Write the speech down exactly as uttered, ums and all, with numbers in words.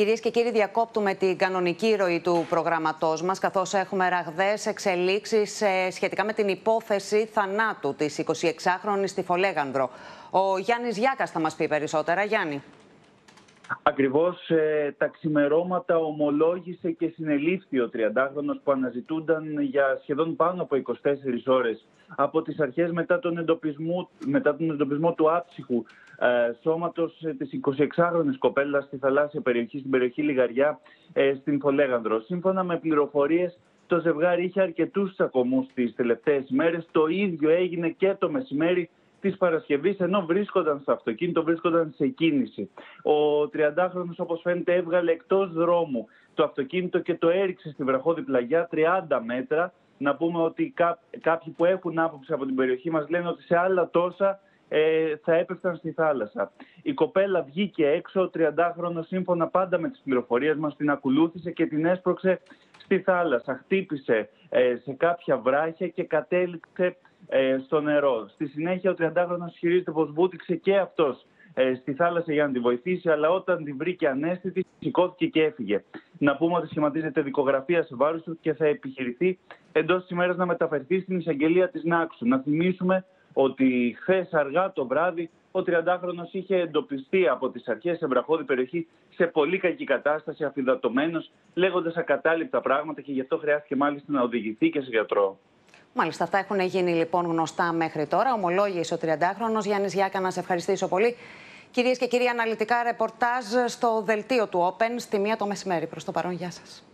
Κυρίες και κύριοι, διακόπτουμε την κανονική ροή του προγραμματός μας, καθώς έχουμε ραγδαίες εξελίξεις σχετικά με την υπόθεση θανάτου της εικοσιεξάχρονης στη Φολέγανδρο. Ο Γιάννης Γιάκας θα μας πει περισσότερα. Γιάννη. Ακριβώς ε, τα ξημερώματα ομολόγησε και συνελήφθη ο τριαντάχρονος που αναζητούνταν για σχεδόν πάνω από είκοσι τέσσερις ώρες από τις αρχές μετά τον εντοπισμό, μετά τον εντοπισμό του άψυχου ε, σώματος ε, της εικοσιεξάχρονης κοπέλας στη θαλάσσια περιοχή, στην περιοχή Λιγαριά, ε, στην Φολέγανδρο. Σύμφωνα με πληροφορίες, το ζευγάρι είχε αρκετούς τσακωμούς τις τελευταίες μέρες. Το ίδιο έγινε και το μεσημέρι της Παρασκευής, ενώ βρίσκονταν στο αυτοκίνητο, βρίσκονταν σε κίνηση. Ο τριαντάχρονος, όπως φαίνεται, έβγαλε εκτός δρόμου το αυτοκίνητο και το έριξε στη βραχώδη πλαγιά τριάντα μέτρα. Να πούμε ότι κά, κάποιοι που έχουν άποψη από την περιοχή μας λένε ότι σε άλλα τόσα ε, θα έπεφταν στη θάλασσα. Η κοπέλα βγήκε έξω, ο τριαντάχρονος, σύμφωνα πάντα με τις πληροφορίες μας, την ακολούθησε και την έσπρωξε στη θάλασσα. Χτύπησε ε, σε κάποια βράχια και κατέληξε ε, στο νερό. Στη συνέχεια ο τριαντάχρονος ισχυρίζεται πως βούτυξε και αυτός ε, στη θάλασσα για να τη βοηθήσει, αλλά όταν τη βρήκε ανέστητη, σηκώθηκε και έφυγε. Να πούμε ότι σχηματίζεται δικογραφία σε βάρος του και θα επιχειρηθεί εντός της ημέρας να μεταφερθεί στην εισαγγελία της Νάξου. Να θυμίσουμε ότι χθες αργά το βράδυ ο τριαντάχρονος είχε εντοπιστεί από τις αρχές σε βραχώδη περιοχή σε πολύ κακή κατάσταση, αφυδατωμένος, λέγοντας ακατάληπτα πράγματα, και γι' αυτό χρειάστηκε μάλιστα να οδηγηθεί και σε γιατρό. Μάλιστα, αυτά έχουν γίνει λοιπόν γνωστά μέχρι τώρα. Ομολόγησε ο τριαντάχρονος. Γιάννης Γιάκα, να σε ευχαριστήσω πολύ. Κυρίες και κύριοι, αναλυτικά ρεπορτάζ στο δελτίο του Open στη μία το μεσημέρι. Προς το παρόν, γεια σας.